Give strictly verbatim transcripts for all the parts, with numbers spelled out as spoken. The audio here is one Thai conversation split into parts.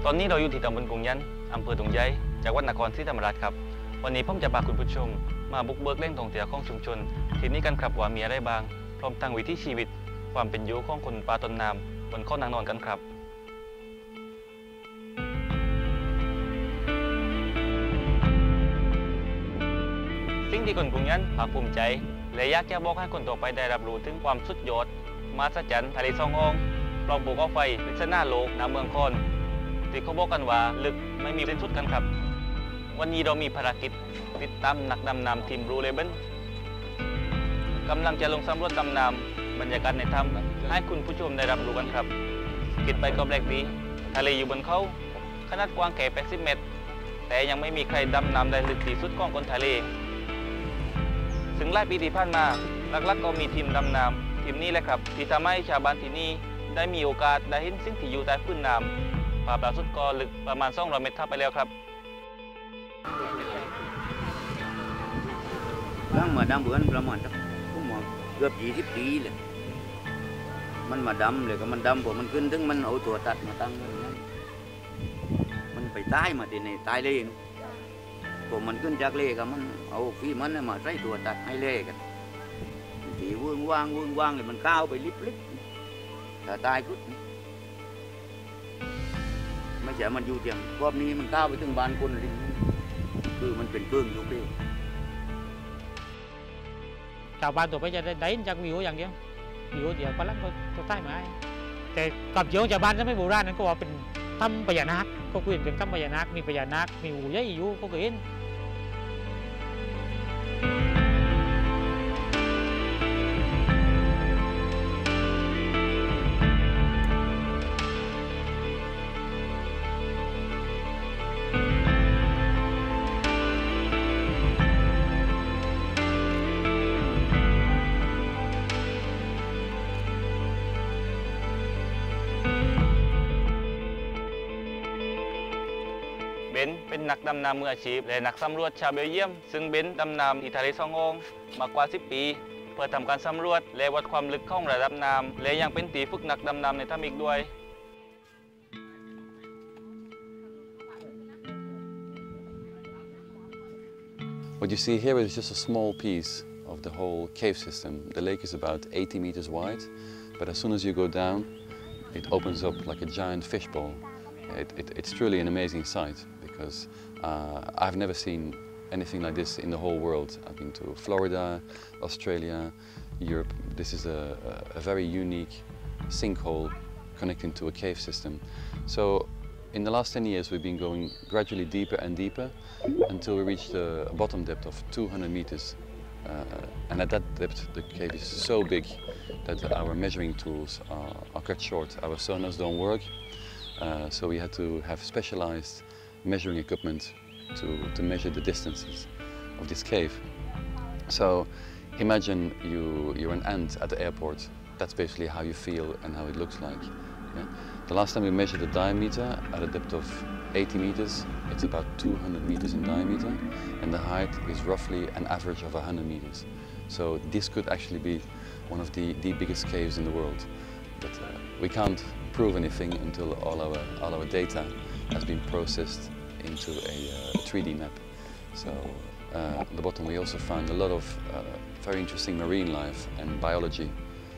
อนนี้เราอยู่ที่ตำบลกรุงยันอำเภอตุงใหญ่จังหวัดนครศรีธรรมราชครับวันนี้ผมจะพาคุณผู้ชมมาบุกเบิกแหล่งท่องเที่ยวของชุมชนที่นี่กันครับว่ามีอะไรบ้างพร้อมทั้งวิถีชีวิตความเป็นอยู่ของคนป่าต้นน้ำบนข้อนางนอนกันครับสิ่งที่คนกรุงยันภาคภูมิใจและอยากจะบอกให้คนต่อไปได้รับรู้ถึงความสุดยอดมหัศจรรย์ทะเลซององปล่องภูเขาไฟปริศนาโลกน้ำเมืองคอนที่เขาบอกกันว่าลึกไม่มีสิ้นสุดกันครับวันนี้เรามีภารกิจติดตามนักดำน้ำทีมบลูเลเบิลกำลังจะลงสำรวจดำน้ำบรรยากาศในถ้ำให้คุณผู้ชมได้รับรู้กันครับคิดไปก็แปลกดีทะเลอยู่บนเขาขนาดกว้างแค่แปดสิบเมตรแต่ยังไม่มีใครดำน้ำได้ลึกที่สุดของคนทะเลซึ่งหลายปีที่ผ่านมาหลักๆก็มีทีมดำน้ำทีมนี้แหละครับที่ทำให้ชาวบ้านที่นี่ได้มีโอกาสได้เห็นสิ่งที่อยู่ใต้พื้นน้ำภาพล่าสุดก็ลึกประมาณสองร้อยเมตรไปแล้วครับล้างมาดำเบือนประมาณสักผมว่าเกือบยี่สิบปีเลยมันมาดำเลยก็มันดำพอมันขึ้นถึงมันเอาตัวตัดมาตั้งมันไปตายมาที่ในตายเลยผมมันขึ้นจากเล่ก็มันเอาฟีมันมาใส่ตัวตัดให้เล่กันที่วืงว่างวืงว่างเลยมันก้าวไปลิบลิบถ้าตายปุ๊บไม่ใช่มันอยู่เตียงรอบนี้มันก้าวไปถึงบ้านคนลิงคือมันเป็นเครื่องอยู่เป้ชาวบ้านตัวไปจะได้ได้จากวิวอย่างเดียววิวเดียวก็แล้วก็จะใต้ไม้แต่กับเยอะชาวบ้านจะไม่โบราณนั้นก็ว่าเป็นถ้ำพญานาคก็คุยถึงถ้ำพญานาคมีพญานาคมีหูใหญ่อยู่ก็เห็นเบนเป็นนักดำน้ำมืออาชีพและนักสำรวจชาวเบลเยียมซึ่งเบนดำน้ำที่ทะเลซององมากว่าสิบปีเพื่อทำการสำรวจและวัดความลึกของระดับน้ำและยังเป็นตีฝึกนักดำน้ำในถ้ำอีกด้วย What you see here is just a small piece of the whole cave system. The lake is about eighty meters wide, but as soon as you go down, it opens up like a giant fishbowl. It, it, it's truly an amazing sight because uh, I've never seen anything like this in the whole world. I've been to Florida, Australia, Europe. This is a, a, a very unique sinkhole connecting to a cave system. So in the last ten years we've been going gradually deeper and deeper until we reached a bottom depth of two hundred meters. Uh, and at that depth the cave is so big that our measuring tools are, are cut short. Our sonars don't work. Uh, so we had to have specialized measuring equipment to, to measure the distances of this cave. So imagine you, you're an ant at the airport. That's basically how you feel and how it looks like. Yeah? The last time we measured the diameter at a depth of eighty meters, it's about two hundred meters in diameter, and the height is roughly an average of one hundred meters. So this could actually be one of the, the biggest caves in the world. But uh, we can't prove anything until all our, all our data has been processed into a uh, three D map. So uh, at the bottom we also found a lot of uh, very interesting marine life and biology.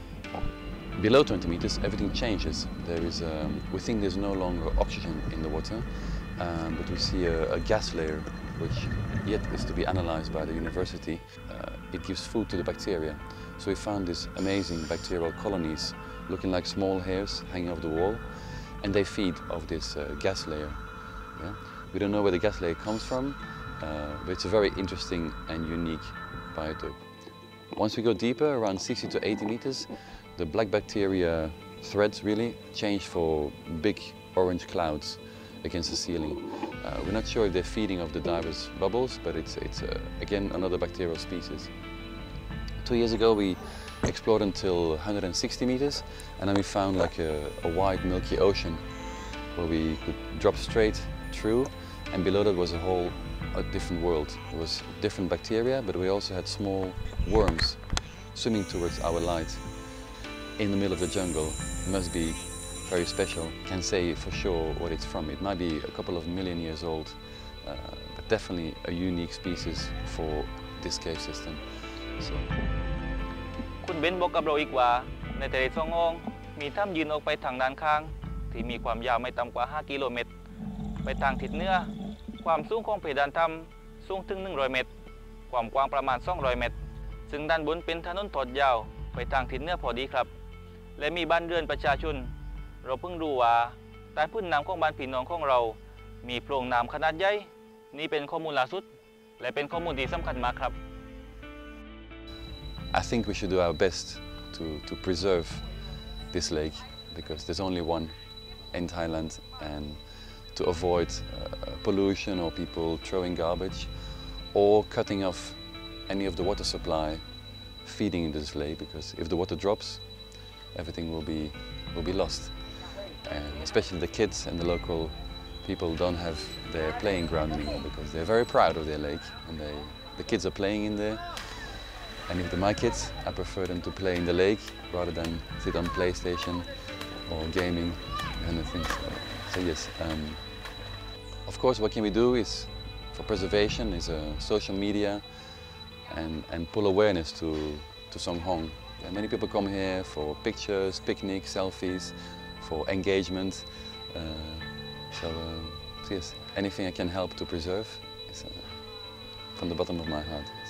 Below twenty meters everything changes. There is, um, we think there's no longer oxygen in the water, um, but we see a, a gas layer which yet is to be analyzed by the university. Uh, it gives food to the bacteria. So we found these amazing bacterial colonies looking like small hairs hanging off the wall, and they feed off this uh, gas layer. Yeah? We don't know where the gas layer comes from, uh, but it's a very interesting and unique biotope. Once we go deeper, around sixty to eighty meters, the black bacteria threads really change for big orange clouds against the ceiling. Uh, we're not sure if they're feeding off the divers' bubbles, but it's, it's uh, again another bacterial species. Two years ago we explored until one hundred sixty meters, and then we found like a, a wide milky ocean where we could drop straight through, and below that was a whole a different world. It was different bacteria, but we also had small worms swimming towards our light in the middle of the jungle. It must be very special. Can't say for sure what it's from. It might be a couple of million years old, uh, but definitely a unique species for this cave system. So. คุณเบนบอกกับเราอีกว่าในทะเลซ่ององมีถ้ำยืนออกไปทางด้านข้างที่มีความยาวไม่ต่ำกว่าห้ากิโลเมตรไปทางทิศเหนือความสูงของเพดานถ้ำสูงถึงหนึ่งร้อยเมตรความกว้างประมาณสองร้อยเมตรซึ่งด้านบนเป็นถนนทอดยาวไปทางทิศเหนือพอดีครับและมีบ้านเรือนประชาชนเราเพิ่งรู้ว่าใต้พื้นน้ำของบ้านพี่น้องของเรามีโพรงน้ำขนาดใหญ่นี่เป็นข้อมูลล่าสุดและเป็นข้อมูลที่สำคัญมากครับ I think we should do our best to, to preserve this lake because there's only one in Thailand, and to avoid uh, pollution or people throwing garbage or cutting off any of the water supply feeding into this lake, because if the water drops, everything will be, will be lost. And especially the kids and the local people don't have their playing ground anymore because they're very proud of their lake, and they, the kids are playing in there. And if they're my kids, I prefer them to play in the lake rather than sit on PlayStation or gaming kind of things. So, so yes, um, of course, what can we do is, for preservation, is uh, social media and, and pull awareness to, to Song Hong. Yeah, many people come here for pictures, picnics, selfies, for engagement. Uh, so, uh, so yes, anything I can help to preserve is uh, from the bottom of my heart. So.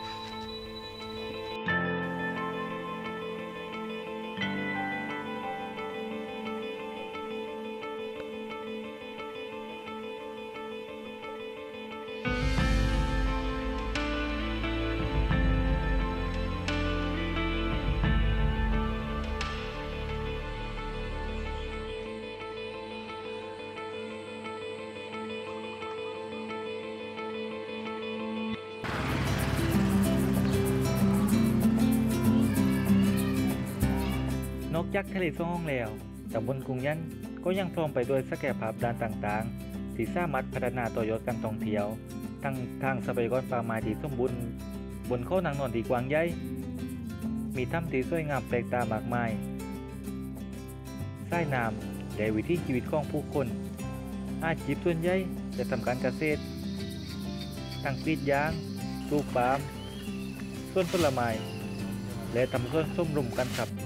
นอกจากทะเลซ่องแล้วตำบลกรุงยันก็ยังพร้อมไปด้วยศักยภาพด้านต่างๆที่สามารถพัฒนาต่อยอดการท่องเที่ยวทั้งทางทรัพยากรป่าไม้ที่สมบูรณ์บนเขานางนอนที่กว้างใหญ่มีถ้ำที่สวยงามแปลกตามากมายสายน้ำและวิถีชีวิตของผู้คนอาชีพส่วนใหญ่จะทำการเกษตรทั้งกรีดยางปลูกปาล์มสวนผลไม้และทำสวนส้มรุมกันครับ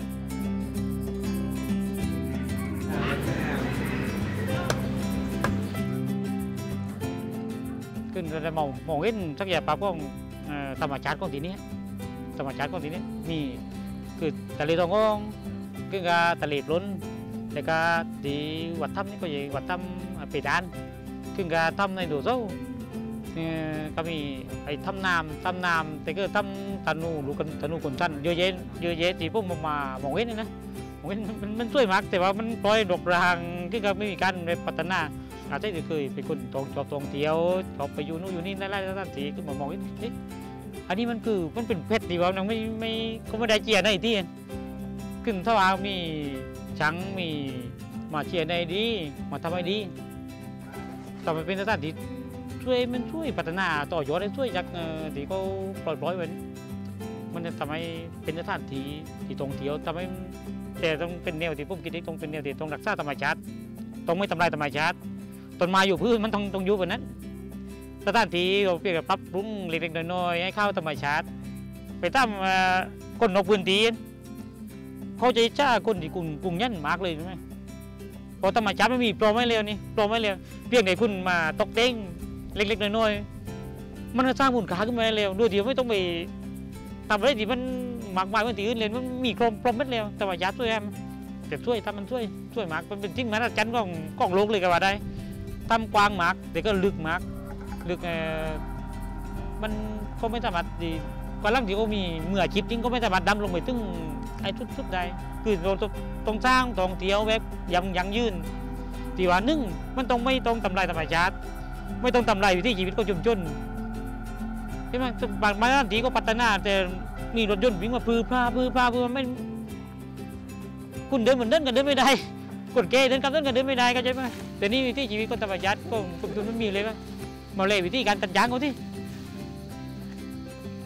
ขึ้นจะมองมองเห็นศักยภาพของธรรมชาติของที่นี้ธรรมชาติของที่นี้มีคือทะเลทององคือกับทะเลปล้นแต่ก็ที่วัดถ้ำนี่ก็ยังวัดถ้ำปีดานคือกับถ้ำในดูโซ่ก็มีไอ้ถ้ำน้ำถ้ำน้ำแต่ก็ถ้ำตานูลูกกันตานูคนสั้นเยอะแยะเยอะแยะที่พวกมามามองเห็นนี่นะมองเห็นมันมันสวยมากแต่ว่ามันปล่อยดอกรางที่ก็ไม่มีการพัฒนาอาจจะเคยเป็นคนท่องชอบท่องเที่ยวชอบไปอยู่นู่นอยู่นี่ได้ๆนั่นทีก็มามองเอ๊ะอันนี้มันคือมันเป็นเพชรดีว่านังไม่ไม่เขาไม่ได้เจียในที่ขึ้นถ้าว่ามีช้างมีมาเชียร์ในดีมาทำให้ดีต่อไปเป็นสถานที่ช่วยมันช่วยพัฒนาต่อยอดได้ช่วยจากที่เขาปล่อยปล่อยไว้มันจะทำให้เป็นสถานที่ที่ท่องเที่ยวทำให้แต่ต้องเป็นแนวที่ผมคิดว่าต้องเป็นแนวที่ต้องรักษาธรรมชาติต้องไม่ทำลายธรรมชาติต้นไม้อยู่พื้นมันต้องต้องอยู่แบบนั้นสถานที่เราเพียงแต่ปรับปรุงเล็กๆน้อยๆให้เข้าธรรมชาติไปตั้งคนนอกพื้นที่เขาจะจ้าคนที่กรุงกรุงยันมากเลยใช่ไหมพอธรรมชาติไม่มีปลอมไม่เร็วนี่ปลอมไม่เร็วเพียงแต่คุณมาตกเต้งเล็กๆน้อยๆมันจะสร้างมูลค่าขึ้นมาเร็วด้วยเดียวไม่ต้องไปทำอะไรที่มันมากมายเหมือนที่อื่นเลยมันมีกลมปลอมไม่เร็วธรรมชาติช่วยแต่ช่วยทำมันช่วยช่วยมากมันเป็นทิ้งมาแล้วจันของของโลกเลยก็ว่าได้ทำกว้างมากแต่ก็ลึกมากลึกมันก็ไม่สามารถดีกว่าล่างที่เขามีเมื่อชิดจริงก็ไม่สามารถดำลงไปถึงไอ้ทุกๆได้คือเราต้องสร้างท่องเที่ยวแบบยังยังยืนที่ว่าหนึ่งมันต้องไม่ต้องทำลายธรรมชาติไม่ต้องทำลายวิถีชีวิตของชุมชนใช่ไหมบางบางทีก็พัฒนาแต่มีรถยนต์วิ่งมาพื้นพาพื้นพาพื้นไม่คุณเดินเหมือนเดินกันเดินไม่ได้คนแก่เดินกับเดินกันเดินไม่ได้ก็ใช่ไหมแต่นี่วิถีชีวิตคนธรรมชาติก็ชุมชนมันมีเลยว่ามาเลยวิธีการตัดยางเขาที่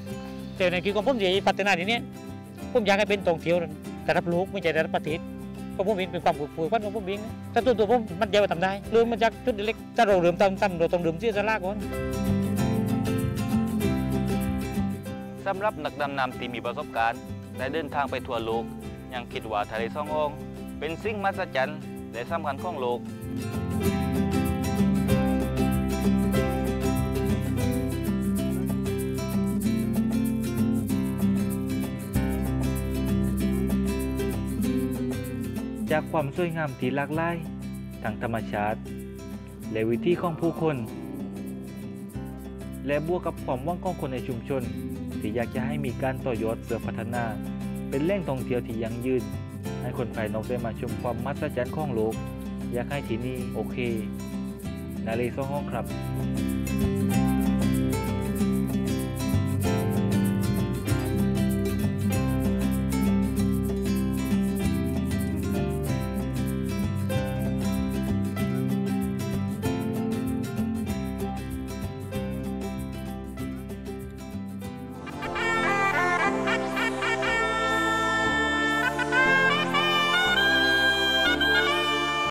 แต่ในคือของผมที่พัฒนาทีนี้ผมอยากให้เป็นท่องเที่ยวระดับโลกไม่ใช่ระดับประเทศก็ผมเห็นเป็นความผูกพันของผมเองนะถ้าตัวตัวผมมันใหญ่กว่าทำได้เริ่มมาจากจุดเล็กถ้าเราเริ่มทำทำเราต้องเริ่มที่สลาก่อนสำหรับนักดำน้ำที่มีประสบการณ์ได้เดินทางไปทั่วโลกยังคิดว่าทะเลซ่องโองเป็นสิ่งมหัศจรรย์และสำคัญของโลกจากความสวยงามที่หลากหลายทางธรรมชาติและวิถีของผู้คนและบวกกับความหวังของคนในชุมชนที่อยากจะให้มีการต่อยอดเพื่อพัฒนาเป็นแหล่งท่องเที่ยวที่ยั่งยืนให้คนภายนอกได้มาชมความมหัศจรรย์ของโลกอยากให้ที่นี่โอเคนาเลซ่องครับ